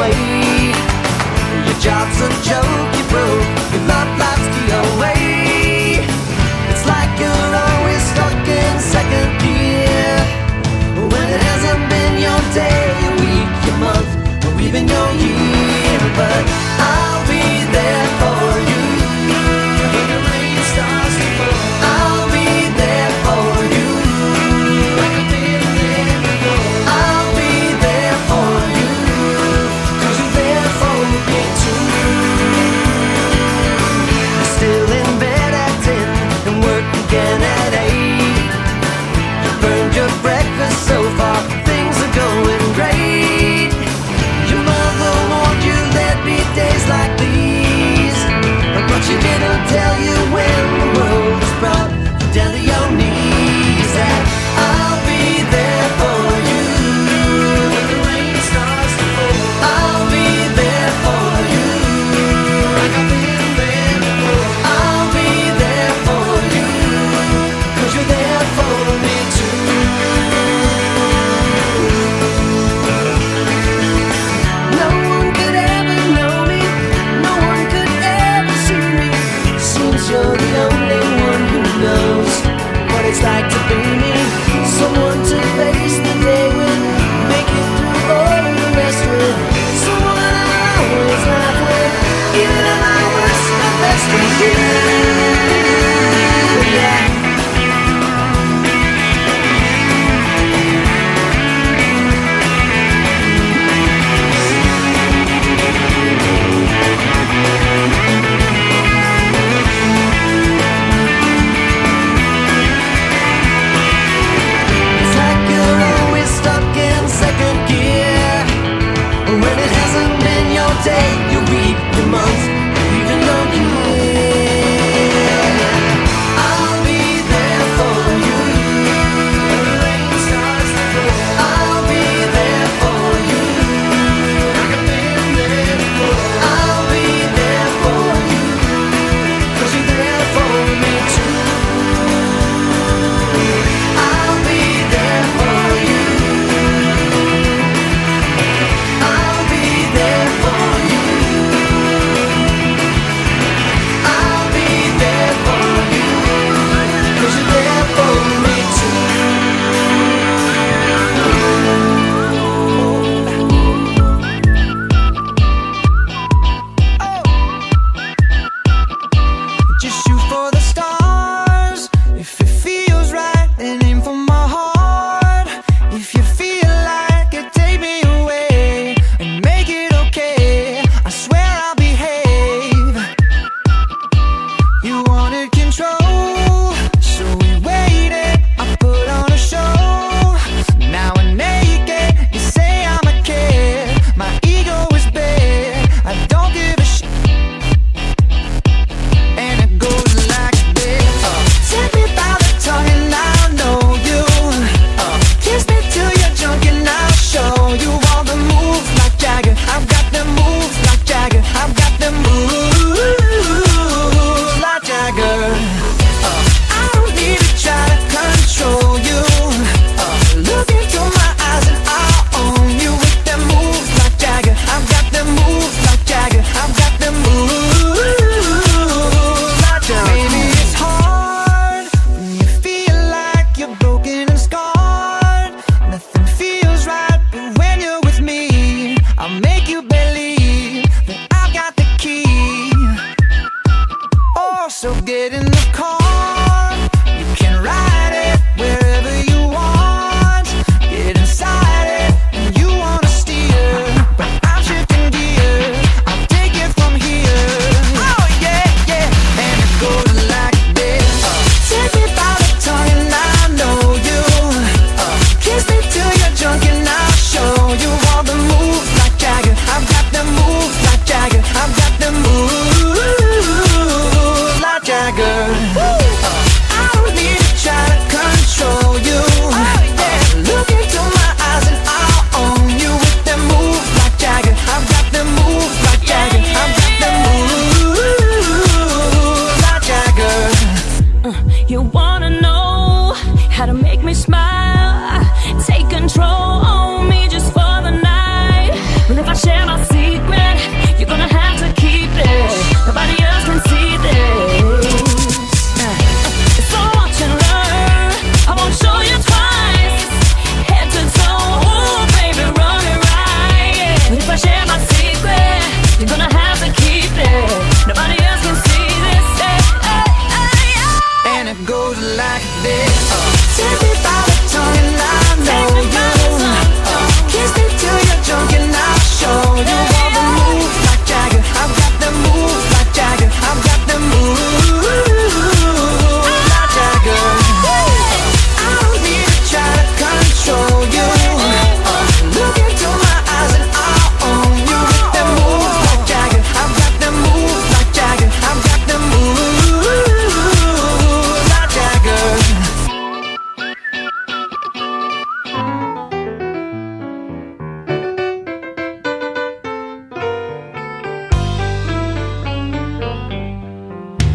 away. Your job's a joke, you broke, your love life's the away. It's like you're always stuck in second gear, when it hasn't been your day, your week, your month, or even your year. But I'll be there for you when the rain starts to fall. I'll be there for you like I've been there before. I'll be there for you 'cause you're there for me too.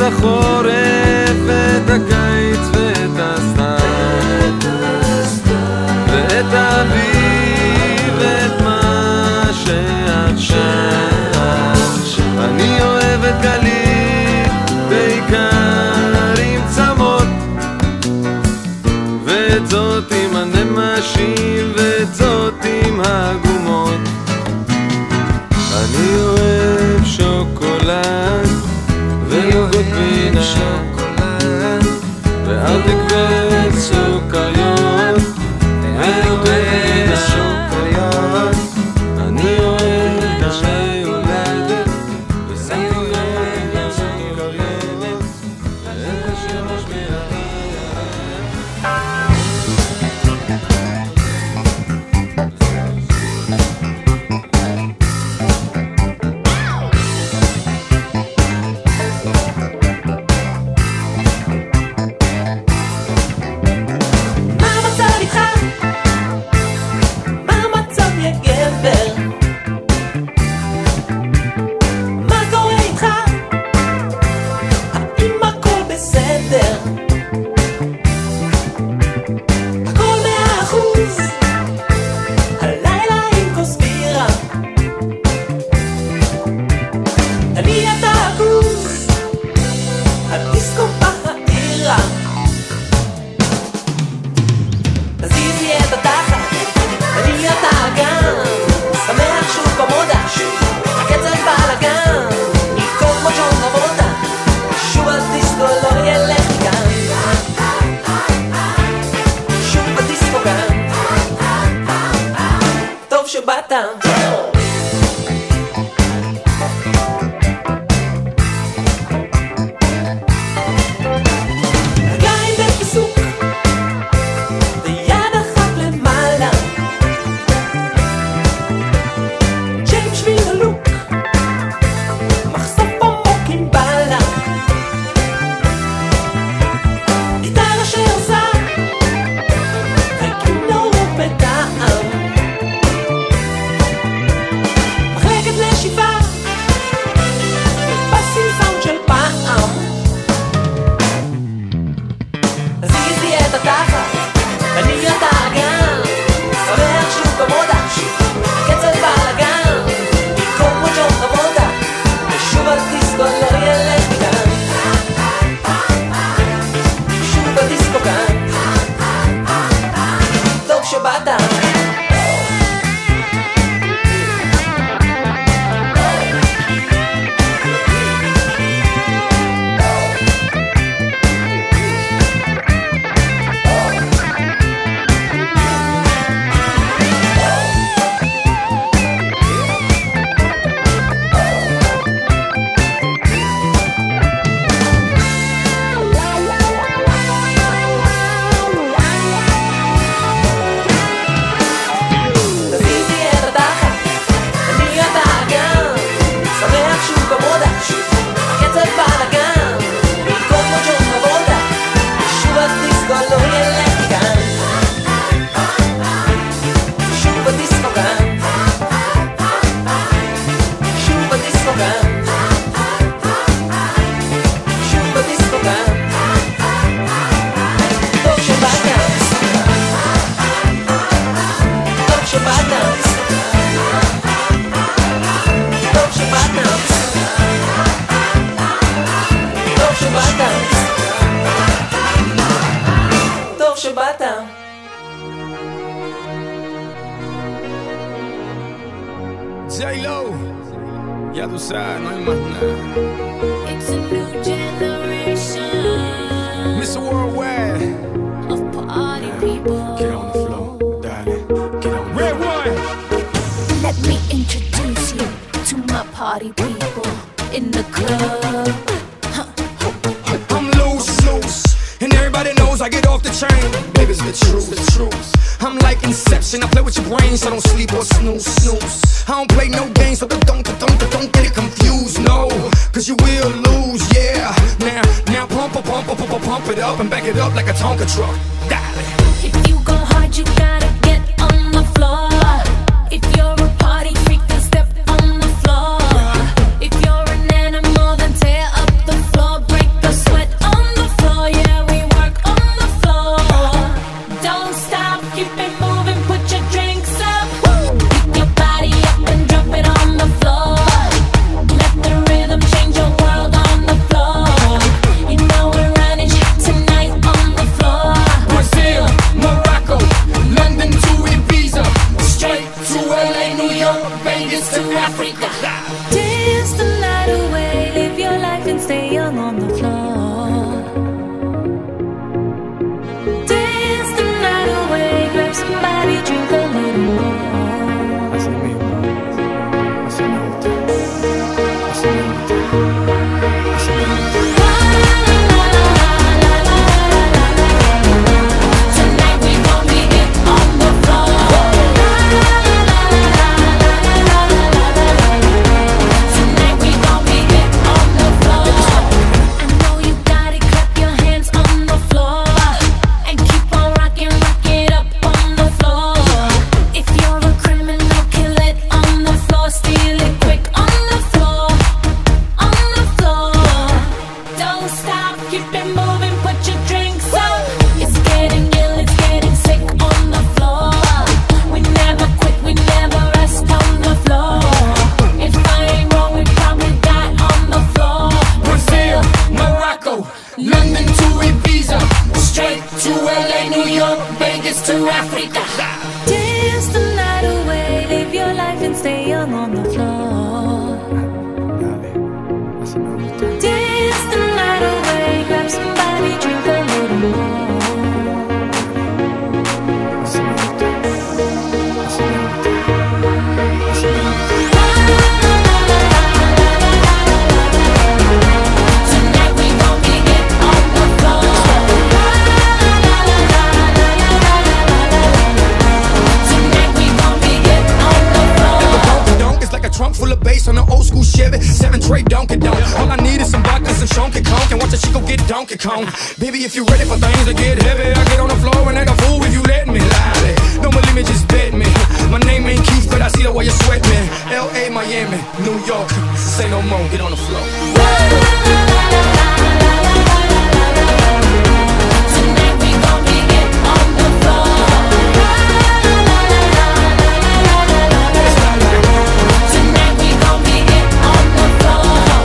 את החורף ואת הקיץ ואת הסתיו ואת האביב ואת מה שעכשיו. אני אוהב את גליל בעיקר עם צמות, ואת זאת עם הנמשים ואת זאת עם הגומות. אני אוהב שוקולד ויוגורט פינה וארטיק וסוכריות ויוגורט ושוקולד. אני אוהב דשי הולדת וסוכריות וסוכריות ואת השמש Break Vegas to Africa. Dance the night away, live your life and stay young on the floor. Dance the night away, grab somebody, drink a little more. Donkey Kong. Baby, if you're ready for things to get heavy, I get on the floor and act a fool if you let me lie. Don't believe me, just bet me. My name ain't Keith, but I see the way you sweat me. L.A., Miami, New York, say no more, get on the floor. Tonight we gon' be get on the floor. Tonight we gon' be get on the floor.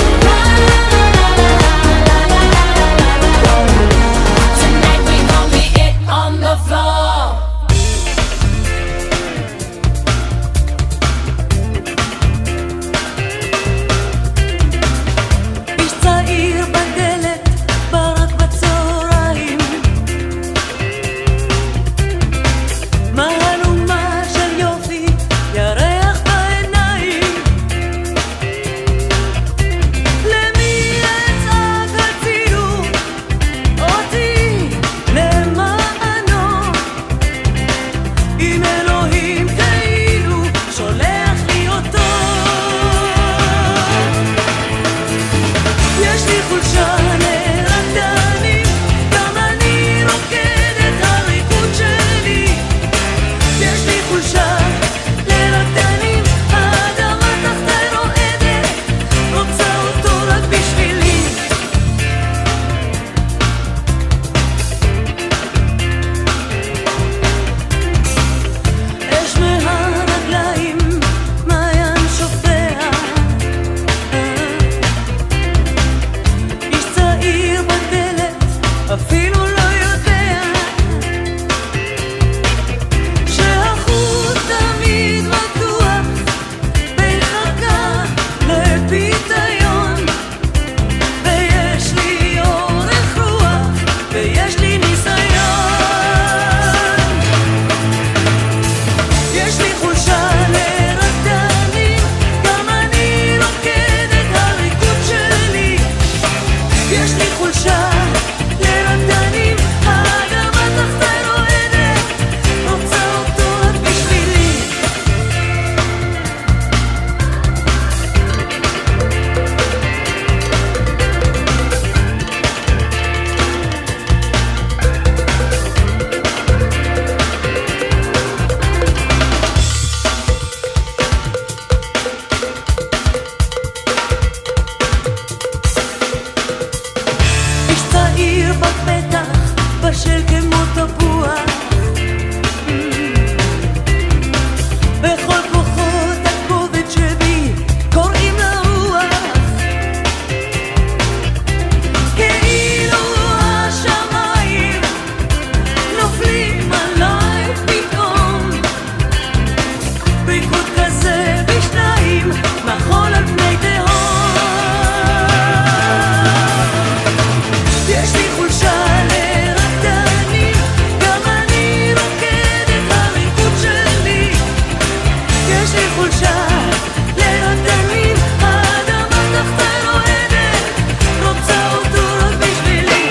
On the floor. איש צעיר יש לי חולשה לילות תמים, האדמה תחתיי רועדת, רוצה אותו רק בשבילי.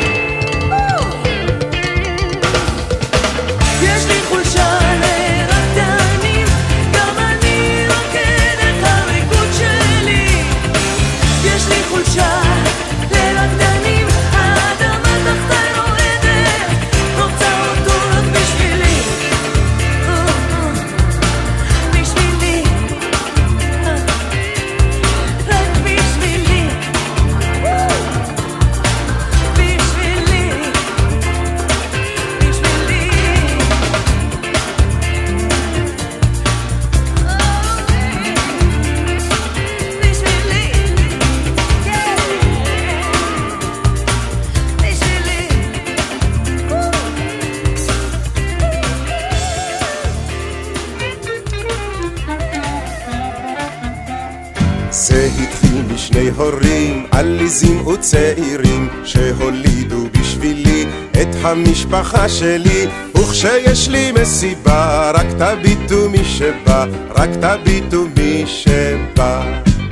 יש לי חולשה לילות תמים, גם אני רוקד את הריקוד שלי. יש לי חולשה לילות תמים, האדמה תחתיי רועדת, רוצה אותו רק בשבילי. בשבילי, רק בשבילי, בשבילי, זה התחיל משני הורים עליזים וצעירים שהולידו בשבילי את המשפחה שלי, וכשיש לי מסיבה רק תביטו מי שבא, רק תביטו מי שבא.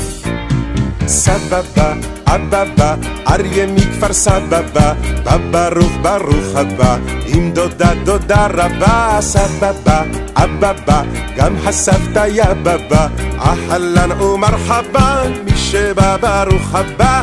סבבה, אבבה, אריה מכפר סבבה, ברוך ברוך הבא, עם דודה דודה רבה. סבבה, אבבה, גם הסבתא יא בבה, אהלן ומרחבה, מי שבא ברוך הבא.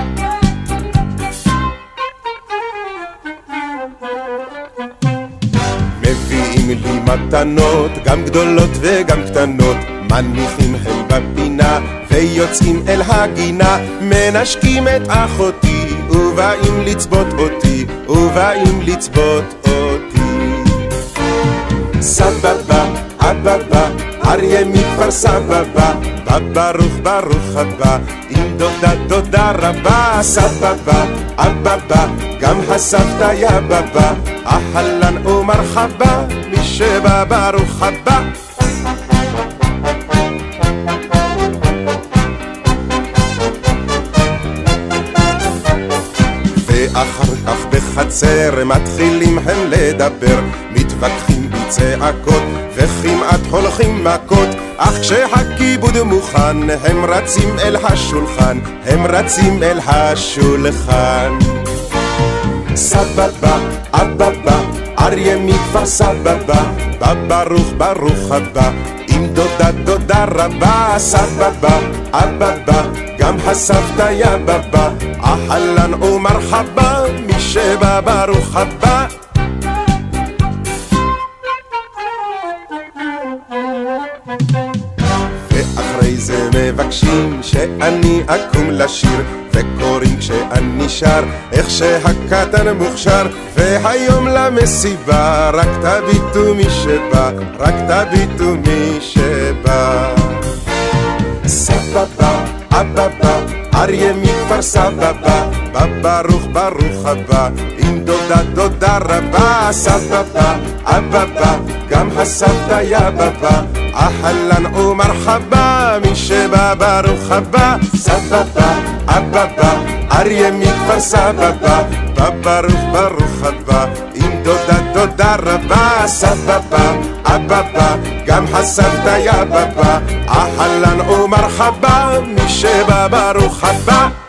מביאים לי מתנות, גם גדולות וגם קטנות, מניחים הם בפינה ויוצאים אל הגינה, מנשקים את אחותי ובאים לצבות אותי, ובאים לצבות אותי. סבבה, אבבה, אריה מכפר סבבה, ברוך ברוך הבא, עם דודה דודה רבה. סבבה, אבבה, גם הסבתא יא בבה, אהלן ומרחבה, מי שבא ברוך הבא. ואחר כך בחצר מתחילים הם לדבר, מתווכחים בצעקות וכמעט הולכים מכות, אך כשהכיבוד מוכן הם רצים אל השולחן, הם רצים אל השולחן. סבבה, אבבה, אריה מכפר סבבה, ברוך ברוך הבא, עם דודה דודה רבה. סבבה, אבבה, גם הסבתא יא בבה, אהלן ומרחבה, מי שבא ברוך הבא. ואחרי זה מבקשים שאני אקום לשיר, וקוראים כשאני שר איך שהקטן מוכשר, והיום למסיבה רק תביטו מי שבא, רק תביטו מי שבא. סבבה, אבבה, אריה מכפר סבבה, ברוך ברוך הבא, עם דודה דודה רבה. סבבה, אבבה, גם הסבתא יא בבה, אהלן ומרחבה, מי שבא ברוך הבא. סבבה, אבבה, אריה מכפר סבבה, ברוך ברוך הבא, עם דודה דודה רבה. סבבה, אבבה, גם הסבתא יא בבה, אהלן ומרחבה, מי שבא ברוך הבא.